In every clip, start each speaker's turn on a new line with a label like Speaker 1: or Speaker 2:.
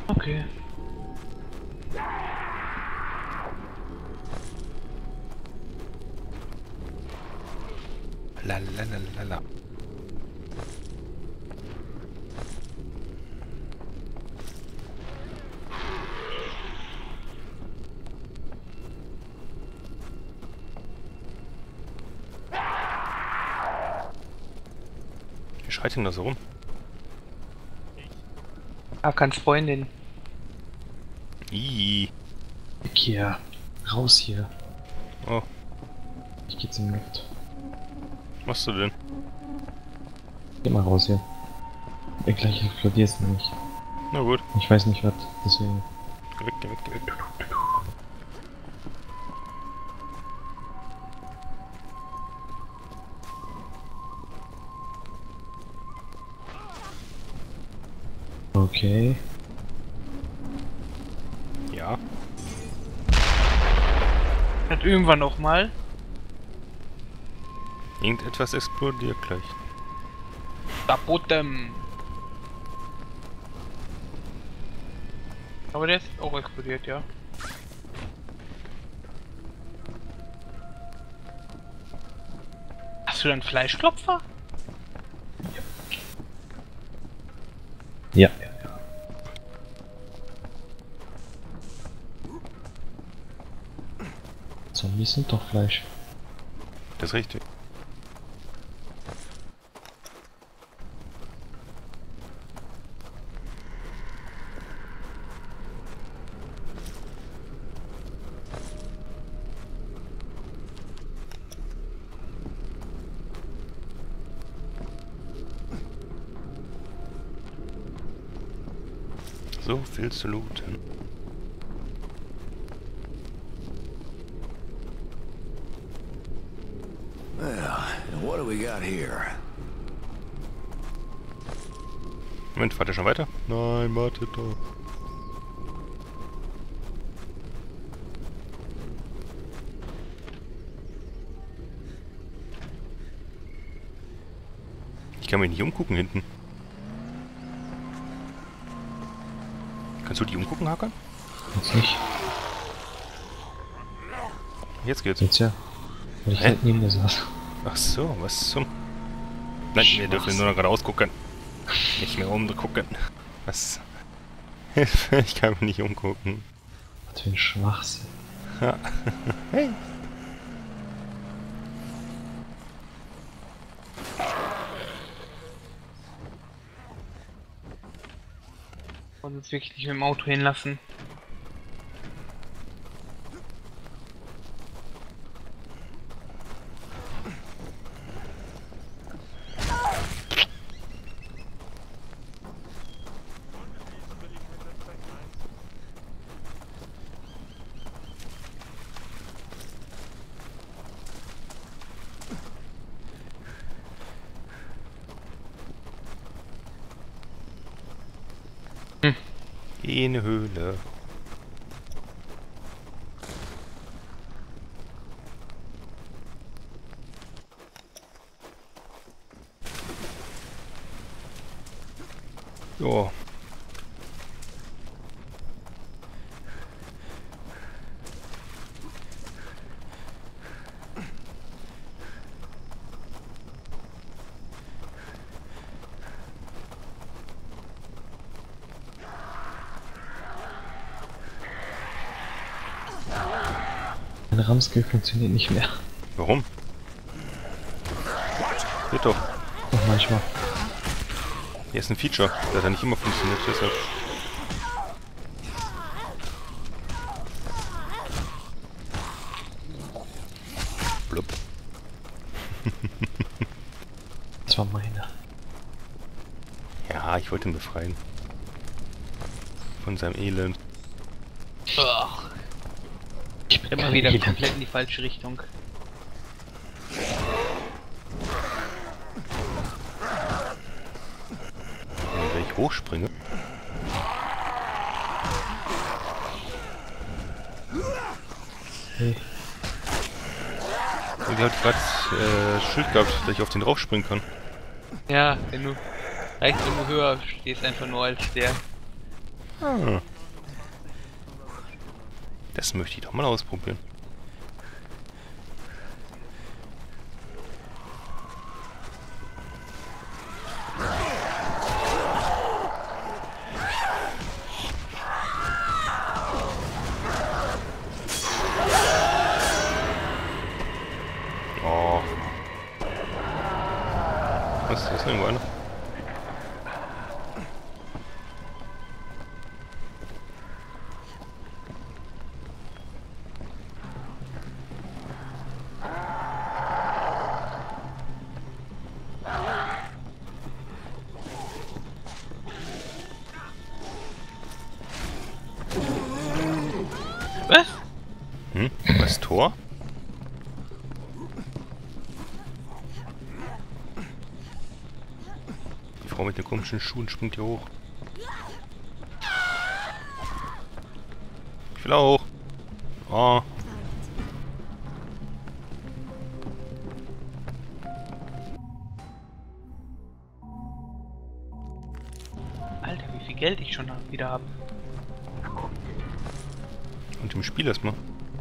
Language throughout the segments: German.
Speaker 1: Okay.
Speaker 2: Lalalala. Wer schreit denn da so rum?
Speaker 1: Akans Freundin.
Speaker 2: Ih.
Speaker 3: Weg hier. Raus hier.
Speaker 2: Oh,
Speaker 3: Ich geh zum Lift.
Speaker 2: was machst du denn?
Speaker 3: Geh mal raus hier. Gleich explodierst nämlich.
Speaker 2: Na gut,
Speaker 3: Ich weiß nicht was, deswegen.
Speaker 2: geh weg, geh weg, geh weg.
Speaker 3: Okay.
Speaker 2: Ja,
Speaker 1: Hat irgendwann noch mal.
Speaker 2: irgendetwas explodiert gleich.
Speaker 1: Kaputem. Aber der ist auch explodiert, ja. Hast du dann Fleischklopfer?
Speaker 3: Ja. Zombies sind doch Fleisch.
Speaker 2: Das ist richtig. So viel zu looten.
Speaker 4: Well, what do we got here?
Speaker 2: Moment, fahrt ihr schon weiter? Nein, wartet doch. Ich kann mich nicht umgucken hinten. Kannst du die umgucken, Hakan?
Speaker 3: Jetzt nicht.
Speaker 2: Jetzt geht's.
Speaker 3: Jetzt ja. Weil ich
Speaker 2: Hä?
Speaker 3: halt neben dir saß.
Speaker 2: Ach so, was zum... Nein, wir dürfen nur noch geradeaus gucken. Nicht mehr umgucken. Was? Hilfe, ich kann mich nicht umgucken.
Speaker 3: Was für ein Schwachsinn.
Speaker 2: Ja. Hey.
Speaker 1: Und uns wirklich nicht mit dem Auto hinlassen.
Speaker 2: Eine Höhle. Jo.
Speaker 3: Mein Ramskill funktioniert nicht mehr.
Speaker 2: Warum? Geht doch.
Speaker 3: Doch manchmal.
Speaker 2: Hier ist ein Feature. Das hat ja nicht immer funktioniert, deshalb. Blub.
Speaker 3: Das war meine.
Speaker 2: Ja, ich wollte ihn befreien. Von seinem Elend.
Speaker 1: Ugh.
Speaker 3: Ich bin
Speaker 1: Immer
Speaker 3: kein
Speaker 1: wieder
Speaker 3: Elend.
Speaker 1: komplett in die falsche Richtung.
Speaker 2: Wenn ich hochspringe.
Speaker 3: Hey.
Speaker 2: Ich hatte gerade Schild gehabt, dass ich auf den draufspringen kann.
Speaker 1: Ja, wenn du höher stehst, einfach nur als der.
Speaker 2: Ah. Das möchte ich doch mal ausprobieren. Oh. Was ist das denn, irgendwo einer?
Speaker 1: Was?
Speaker 2: Hm? Was, Tor? Die Frau mit den komischen Schuhen springt hier hoch. Ich will auch. Oh.
Speaker 1: Alter, wie viel Geld ich schon wieder habe.
Speaker 2: Und im Spiel erstmal.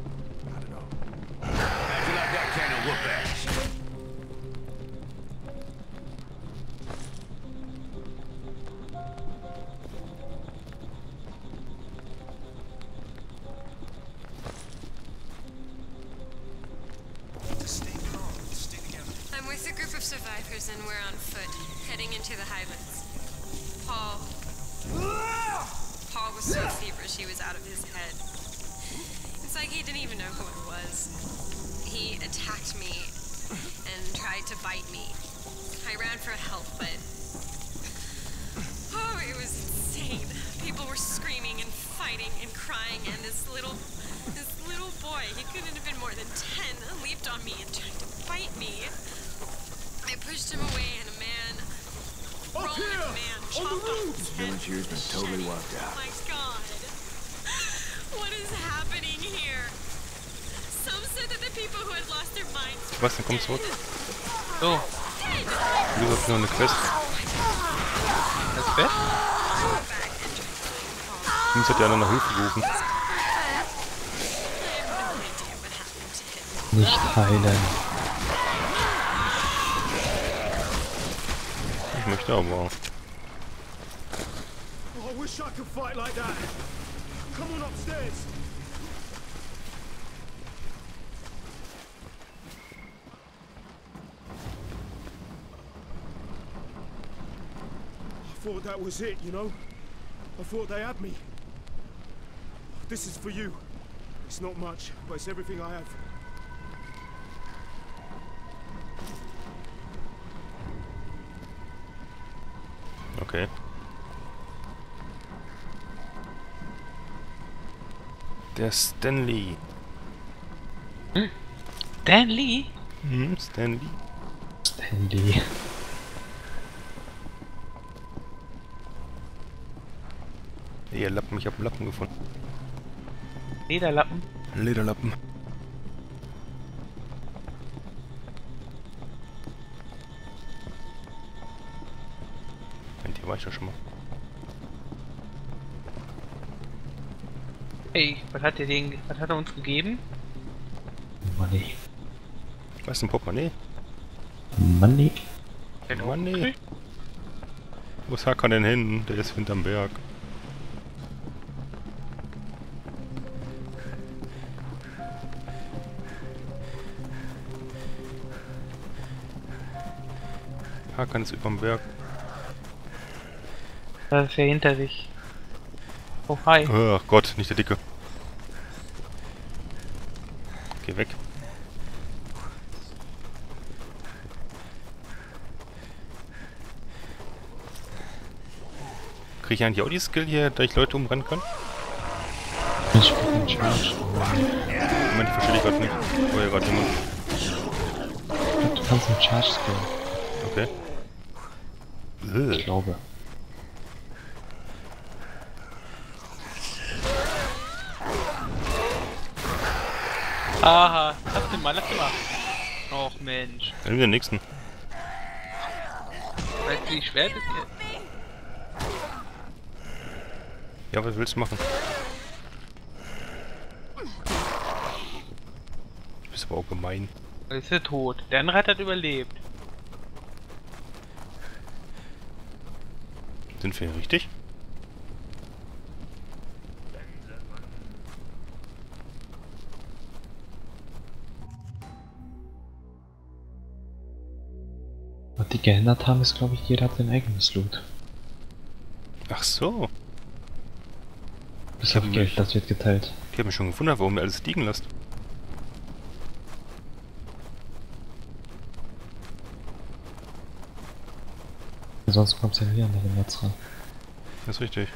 Speaker 5: I'm with a group of survivors and we're on foot, heading into the Highlands. Paul was so feverish he was out of his head. It's like he didn't even know who I was. He attacked me and tried to bite me. I ran for help, but... Oh, it was insane. People were screaming and fighting and crying, and this little boy, he couldn't have been more than 10, leaped on me and tried to bite me. I pushed him away, and a man, Roman man, chopped off his head.
Speaker 4: Village here's been totally wiped
Speaker 5: Oh
Speaker 4: out.
Speaker 5: my god. What is happening here? Some said that the people who had lost their minds were
Speaker 2: Sebastian, komm zurück.
Speaker 1: So,
Speaker 5: dead.
Speaker 2: Du hast noch eine Quest.
Speaker 1: das Bett?
Speaker 5: Back and tried to find Paul.
Speaker 2: Uns hat ja einer nach Hilfe gerufen.
Speaker 5: I have no idea what happened to him.
Speaker 3: Nicht heilen.
Speaker 2: Ich möchte aber.
Speaker 6: Oh, I wish I could fight like that. Come on upstairs. I thought that was it, you know? I thought they had me. This is for you. It's not much, but it's everything I have.
Speaker 2: Okay. Der Stanley.
Speaker 1: Dan Lee?
Speaker 2: Stanley.
Speaker 3: Handy.
Speaker 2: Ihr Lappen, ich hab einen Lappen gefunden.
Speaker 1: Lederlappen?
Speaker 2: Lederlappen. Hier war ich ja schon mal.
Speaker 1: Hey, was hat er uns gegeben?
Speaker 3: Money.
Speaker 2: Was ist ein Portemonnaie?
Speaker 3: Money.
Speaker 2: Money. Wo ist Hacker denn hin? Der ist hinterm Berg. Hakan ist überm Berg.
Speaker 1: Das ist ja hinter sich. Oh, hi.
Speaker 2: Ach Gott, nicht der Dicke. Geh weg. Krieg ich eigentlich auch die Skill hier, da ich Leute umrennen kann?
Speaker 3: Ich bin in Charge.
Speaker 2: Moment, ich verstehe dich gerade nicht. Oh, hier gerade jemand.
Speaker 3: Du kannst einen Charge skillen.
Speaker 2: Okay.
Speaker 3: Ich glaube.
Speaker 1: Aha, lass den mal. Och Mensch.
Speaker 2: Dann nehmen wir den nächsten.
Speaker 1: Weißt du, wie schwer das ist?
Speaker 2: Ja, was willst du machen? Du bist aber auch gemein.
Speaker 1: Jetzt ist er tot. Der andere hat überlebt.
Speaker 2: Sind wir hier richtig?
Speaker 3: Was die geändert haben, ist, glaube ich, jeder hat sein eigenes Loot.
Speaker 2: Ach so.
Speaker 3: Bis
Speaker 2: hab
Speaker 3: auf Geld,
Speaker 2: mich-
Speaker 3: das wird geteilt.
Speaker 2: Ich habe mich schon gewundert, warum ihr alles liegen lasst.
Speaker 3: Sonst kommt es ja nie an den Netz ran.
Speaker 2: Das ist richtig.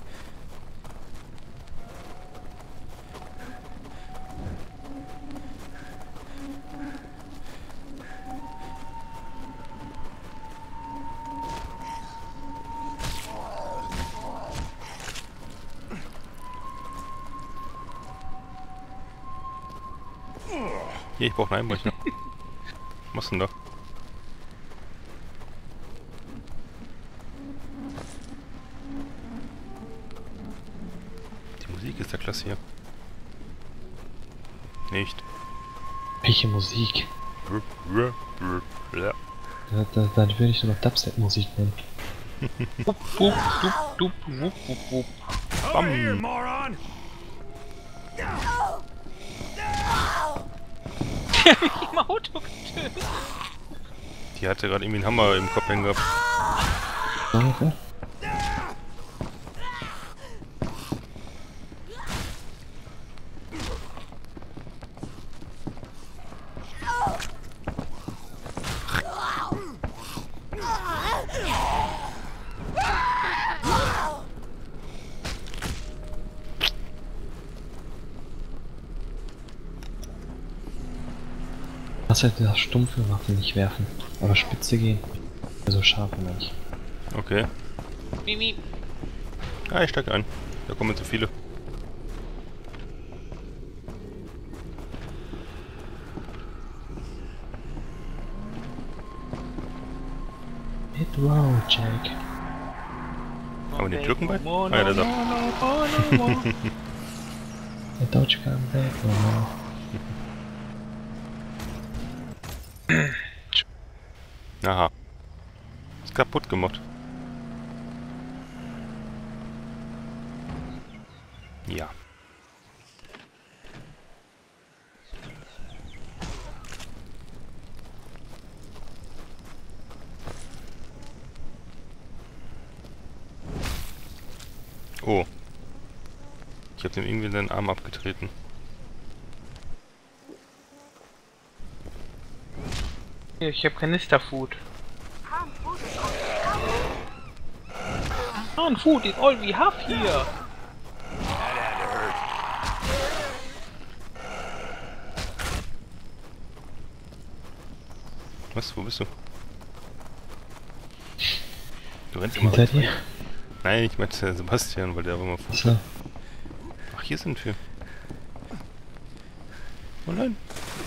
Speaker 2: Hier, ich brauche einen Einbrecher. Was machst du denn da? Die Musik ist ja klasse hier. Nicht.
Speaker 3: Welche Musik?
Speaker 2: Ja.
Speaker 3: Dann würde ich nur noch Dubstep-Musik nennen.
Speaker 1: Wupp, wupp, dup, dup, wupp, wupp, wupp.
Speaker 6: Over here, moron!
Speaker 1: Im Auto getötet.
Speaker 2: Die hatte gerade irgendwie einen Hammer im Kopf hängen gehabt.
Speaker 3: So ungefähr? Was halt das stumpfe macht, nicht werfen. Aber spitze gehen. Also scharfe nicht.
Speaker 2: Okay.
Speaker 1: Mimi.
Speaker 2: Ah, ich steig ein. Da kommen zu viele.
Speaker 3: Hit row, Jack.
Speaker 2: Aber die Glücken bei?
Speaker 1: No,
Speaker 2: Ah, ja, der
Speaker 1: no,
Speaker 2: ist
Speaker 1: no,
Speaker 2: ab.
Speaker 1: no, no, no.
Speaker 3: I don't come back no more.
Speaker 2: Aha. Ist kaputt gemacht. Ja. Oh. Ich habe dem irgendwie den Arm abgetreten.
Speaker 1: Hier, ich habe Kanisterfood. Oh, food is all we have here.
Speaker 2: Was? Wo bist du? Du rennst immer.
Speaker 3: Hinter dir?
Speaker 2: Nein, ich meinte Sebastian, weil der war immer vor.
Speaker 3: So.
Speaker 2: Ach, hier sind wir. Oh nein.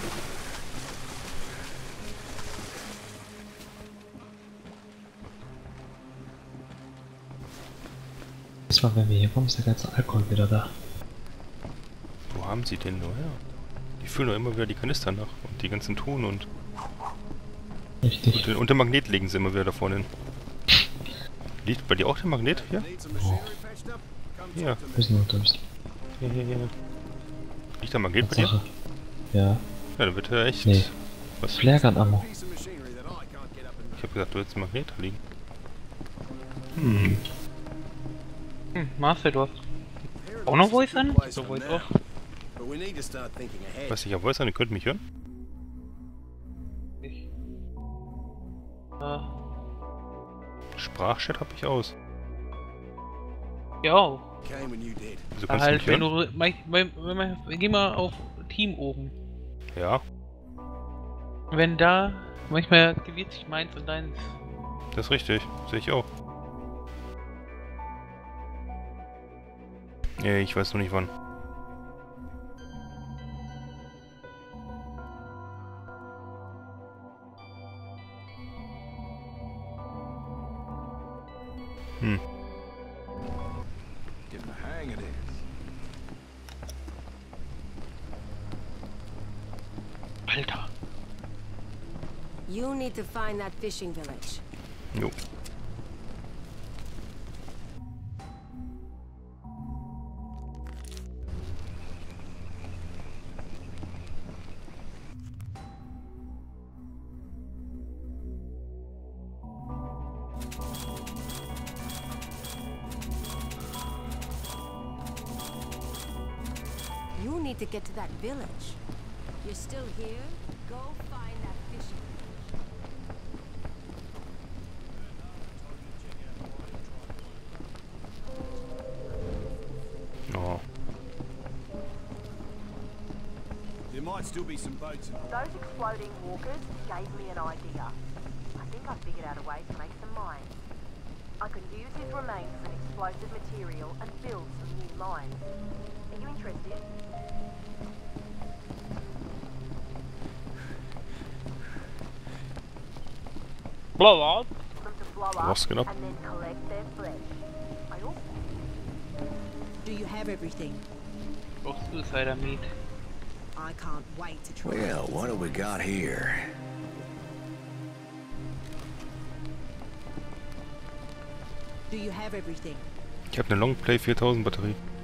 Speaker 3: Das war, wenn wir hier kommen, ist der ganze Alkohol wieder da.
Speaker 2: Wo haben sie denn nur her? Die füllen doch immer wieder die Kanister nach. Und die ganzen Ton und
Speaker 3: Richtig.
Speaker 2: und den Magnet legen sie immer wieder da vorne hin. Liegt bei dir auch der Magnet hier?
Speaker 6: Need some machinery patched up? Come
Speaker 2: Ja.
Speaker 6: talk to me.
Speaker 3: Wissen wir, du bist.
Speaker 2: Hier. Liegt der Magnet bei dir?
Speaker 3: Tatsache. Ja.
Speaker 2: Ja, dann wird er echt...
Speaker 3: Nee.
Speaker 2: Was?
Speaker 3: Flare-Gun-Ammo.
Speaker 6: Piece of machinery that I can't get up and
Speaker 2: Ich hab gesagt, du hättest einen Magnet da liegen.
Speaker 1: Marcel, du hast auch noch Voice an? So Voice off.
Speaker 6: But we need to start thinking ahead.
Speaker 2: Weiß nicht, ich weiß nicht, ihr könnt mich hören?
Speaker 1: Ich.
Speaker 2: Sprachchat hab ich aus.
Speaker 1: Ja auch.
Speaker 6: Came when you did.
Speaker 2: Wieso kannst
Speaker 1: Halt,
Speaker 2: du
Speaker 1: wenn
Speaker 2: mich hören?
Speaker 1: du. Geh mal auf Team oben.
Speaker 2: Ja,
Speaker 1: Wenn da. Manchmal aktiviert sich meins und deins.
Speaker 2: das ist richtig. Sehe ich auch. Ich weiß noch nicht wann.
Speaker 4: thing it is.
Speaker 1: Alter.
Speaker 7: You need to find that fishing village.
Speaker 2: Jo.
Speaker 7: You need to get to that village. You're still here? Go find that fishing
Speaker 2: Oh.
Speaker 4: There might still be some boats.
Speaker 8: Those exploding walkers gave me an idea. I think I figured out a way to make some mines. I could use his remains as an explosive material and build some new mines. Are you interested?
Speaker 1: Blow out.
Speaker 8: Them to blow up
Speaker 2: Was geht ab?
Speaker 8: and then collect their flesh. I also
Speaker 9: Do you have everything?
Speaker 1: Auch Suicider Meat.
Speaker 9: I can't wait to try.
Speaker 4: Well, what do we got here?
Speaker 9: Do you have everything?
Speaker 2: Ich habe eine Longplay 4000 Batterie.